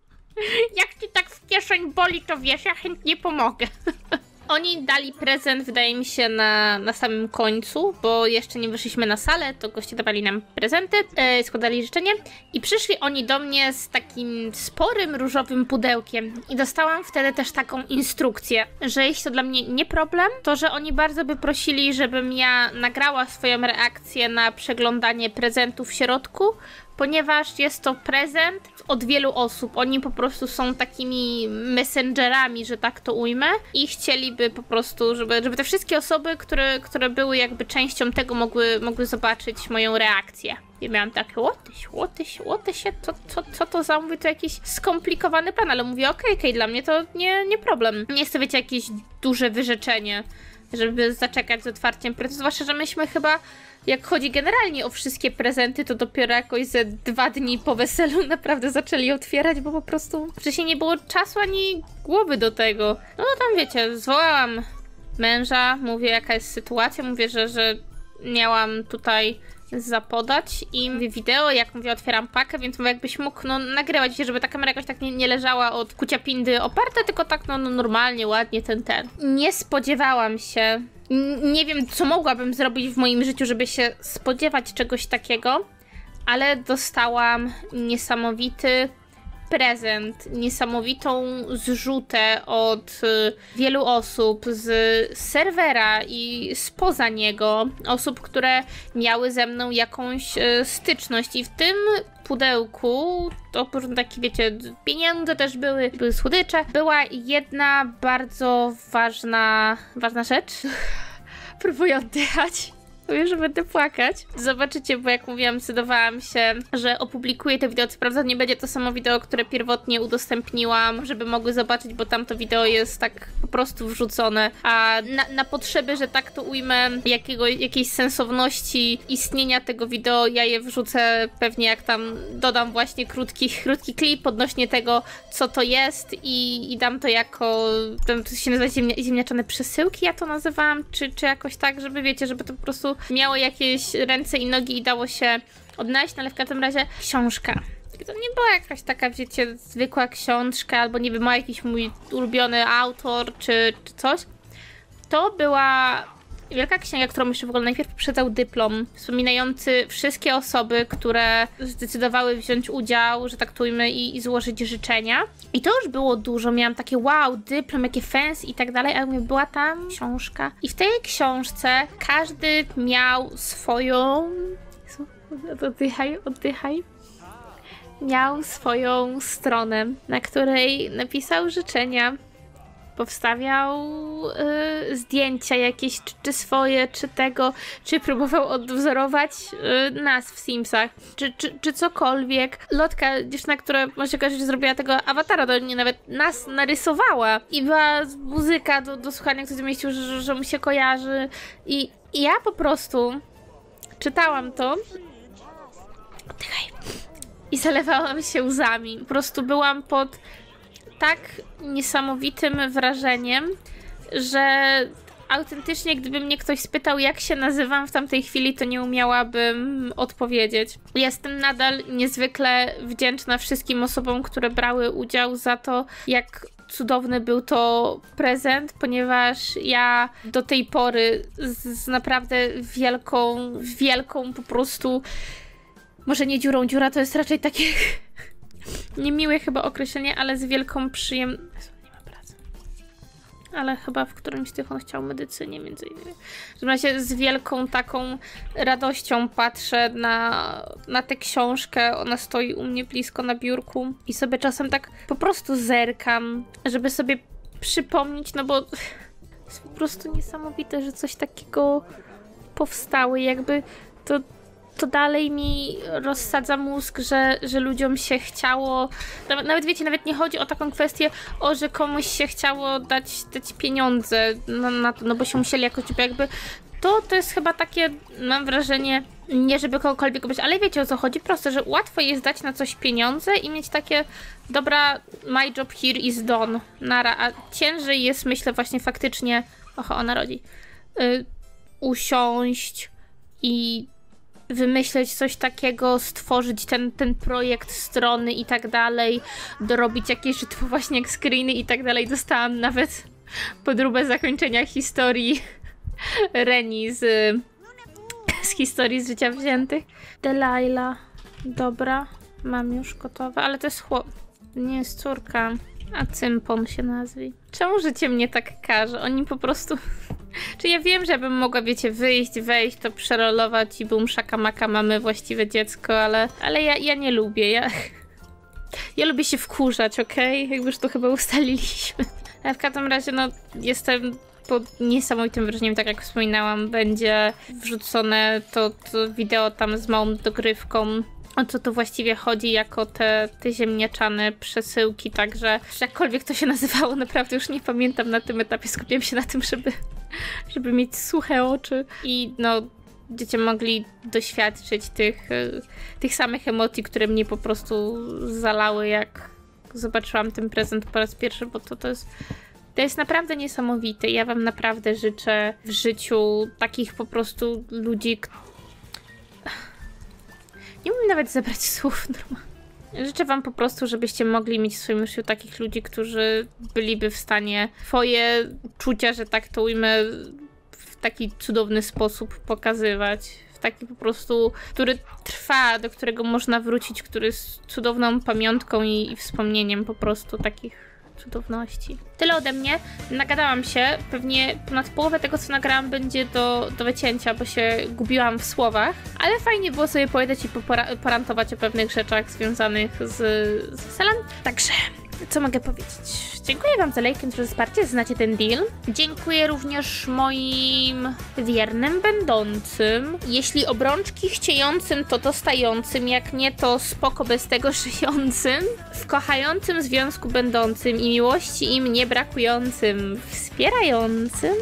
Jak ci tak w kieszeń boli, to wiesz, ja chętnie pomogę. Oni dali prezent, wydaje mi się, na, na samym końcu, bo jeszcze nie wyszliśmy na salę, to goście dawali nam prezenty, e, składali życzenie i przyszli oni do mnie z takim sporym różowym pudełkiem i dostałam wtedy też taką instrukcję, że jeśli to dla mnie nie problem, to że oni bardzo by prosili, żebym ja nagrała swoją reakcję na przeglądanie prezentu w środku, ponieważ jest to prezent od wielu osób. Oni po prostu są takimi messengerami, że tak to ujmę i chcieliby po prostu, żeby, żeby te wszystkie osoby, które, które były jakby częścią tego, mogły, mogły zobaczyć moją reakcję. I miałam takie, łotyś, łotyś, łotyś, co, co, co to za, mówię, to jakiś skomplikowany plan, ale mówię, okej, okay, okej, okay, dla mnie to nie, nie problem. Nie jest to, wiecie, jakieś duże wyrzeczenie, żeby zaczekać z otwarciem prezentu, zwłaszcza, że myśmy chyba, jak chodzi generalnie o wszystkie prezenty, to dopiero jakoś ze dwa dni po weselu naprawdę zaczęli otwierać, bo po prostu wcześniej nie było czasu ani głowy do tego. No, no tam wiecie, zwołałam męża, mówię jaka jest sytuacja, mówię, że, że miałam tutaj zapodać i mówię wideo, jak mówię, otwieram pakę, więc mówię, jakbyś mógł no, nagrywać się, żeby ta kamera jakoś tak nie, nie leżała od kucia pindy oparta, tylko tak no, no normalnie, ładnie, ten, ten. Nie spodziewałam się, nie wiem, co mogłabym zrobić w moim życiu, żeby się spodziewać czegoś takiego, ale dostałam niesamowity prezent, niesamowitą zrzutę od y, wielu osób z serwera i spoza niego, osób, które miały ze mną jakąś y, styczność i w tym pudełku, to oprócz takie, wiecie, pieniądze też były, były słodycze, była jedna bardzo ważna, ważna rzecz. Próbuję oddychać. Mówię, że będę płakać. Zobaczycie, bo jak mówiłam, zdecydowałam się, że opublikuję to wideo. Co prawda nie będzie to samo wideo, które pierwotnie udostępniłam, żeby mogły zobaczyć, bo tam to wideo jest tak po prostu wrzucone. A na, na potrzeby, że tak to ujmę, jakiego, jakiejś sensowności istnienia tego wideo, ja je wrzucę pewnie jak tam dodam właśnie krótki, krótki klip odnośnie tego, co to jest i, i dam to jako, to się nazywa ziemnia, ziemniaczane przesyłki, ja to nazywałam, czy, czy jakoś tak, żeby wiecie, żeby to po prostu miało jakieś ręce i nogi i dało się odnaleźć, no ale w każdym razie książka. To nie była jakaś taka, wiecie, zwykła książka, albo nie wiem, ma jakiś mój ulubiony autor, czy, czy coś. To była wielka księga, którą jeszcze w ogóle najpierw poprzedzał dyplom, wspominający wszystkie osoby, które zdecydowały wziąć udział, że tak tujmy, i, i złożyć życzenia. I to już było dużo, miałam takie wow, dyplom, jakie fancy i tak dalej, ale była tam książka. I w tej książce każdy miał swoją... Oddychaj, oddychaj. Miał swoją stronę, na której napisał życzenia. Powstawiał y, zdjęcia jakieś, czy, czy swoje, czy tego, czy próbował odwzorować y, nas w Simsach, czy, czy, czy cokolwiek. Lotka, dziewczyna, która może kojarzyć, że zrobiła tego awatara, do nie nawet nas narysowała. I była muzyka do, do słuchania, ktoś zamieścił, że, że, że mu się kojarzy. I, I ja po prostu czytałam to. Oddychaj. I zalewałam się łzami. Po prostu byłam pod tak niesamowitym wrażeniem, że autentycznie, gdyby mnie ktoś spytał, jak się nazywam w tamtej chwili, to nie umiałabym odpowiedzieć. Jestem nadal niezwykle wdzięczna wszystkim osobom, które brały udział, za to, jak cudowny był to prezent, ponieważ ja do tej pory z, z naprawdę wielką, wielką po prostu, może nie dziurą, dziura to jest raczej takie niemiłe chyba określenie, ale z wielką przyjemnością. Nie ma pracy. Ale chyba w którymś z tych on chciał medycynie między innymi. W każdym razie z wielką taką radością patrzę na, na tę książkę. Ona stoi u mnie blisko na biurku i sobie czasem tak po prostu zerkam, żeby sobie przypomnieć, no bo jest po prostu niesamowite, że coś takiego powstało i jakby to to dalej mi rozsadza mózg, że, że ludziom się chciało, nawet, nawet wiecie, nawet nie chodzi o taką kwestię, o, że komuś się chciało dać, dać pieniądze na, na to, no bo się musieli jakoś, jakby, to, to jest chyba takie, mam wrażenie, nie żeby kogokolwiek być, ale wiecie o co chodzi, proste, że łatwo jest dać na coś pieniądze i mieć takie, dobra, my job here is done, nara, a ciężej jest, myślę, właśnie faktycznie, oho, ona rodzi, y, usiąść i wymyśleć coś takiego, stworzyć ten, ten projekt strony i tak dalej, dorobić jakieś typu właśnie jak screeny i tak dalej. Dostałam nawet podróbę zakończenia historii Reni z, z historii z życia wziętych. Delilah. Dobra, mam już gotowe, ale to jest chłop. Nie jest córka, a Cympon się nazwi. Czemu życie mnie tak każe? Oni po prostu... Czy ja wiem, że bym mogła, wiecie, wyjść, wejść, to przerolować i bum, szakamaka, mamy właściwe dziecko, ale, ale ja, ja nie lubię. Ja, ja lubię się wkurzać, okej? Okay? Jakby już to chyba ustaliliśmy. Ale w każdym razie, no, jestem pod niesamowitym wrażeniem, tak jak wspominałam, będzie wrzucone to, to wideo tam z małą dogrywką, o co tu właściwie chodzi, jako te, te ziemniaczane przesyłki, także jakkolwiek to się nazywało, naprawdę już nie pamiętam na tym etapie, skupiam się na tym, żeby, żeby mieć suche oczy i no, dzieci mogli doświadczyć tych, tych samych emocji, które mnie po prostu zalały, jak zobaczyłam ten prezent po raz pierwszy, bo to, to jest To jest naprawdę niesamowite. Ja wam naprawdę życzę w życiu takich po prostu ludzi. Nie umiem nawet zebrać słów normalnie. Życzę wam po prostu, żebyście mogli mieć w swoim życiu takich ludzi, którzy byliby w stanie swoje uczucia, że tak to ujmę, w taki cudowny sposób pokazywać. W taki po prostu, który trwa, do którego można wrócić, który jest cudowną pamiątką i, i wspomnieniem po prostu takich cudowności. Tyle ode mnie. Nagadałam się. Pewnie ponad połowę tego, co nagrałam, będzie do, do wycięcia, bo się gubiłam w słowach. Ale fajnie było sobie powiedzieć i popora- porantować o pewnych rzeczach związanych z, z weselem. Także Co mogę powiedzieć? Dziękuję wam za lajkiem, za wsparcie, znacie ten deal. Dziękuję również moim wiernym będącym. Jeśli obrączki chciejącym, to dostającym, jak nie, to spoko bez tego żyjącym. W kochającym związku będącym i miłości im nie brakującym, wspierającym.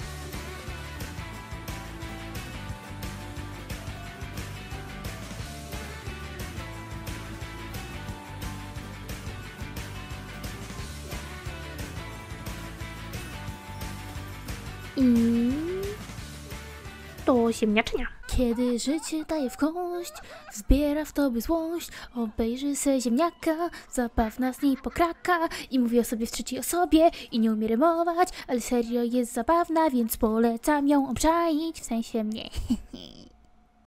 I do ziemniaczenia. Kiedy życie daje w kość, wzbiera w tobie złość, obejrzy se ziemniaka, zabawna z niej pokraka i mówi o sobie w trzeciej osobie i nie umie rymować, ale serio jest zabawna, więc polecam ją obczaić, w sensie mnie.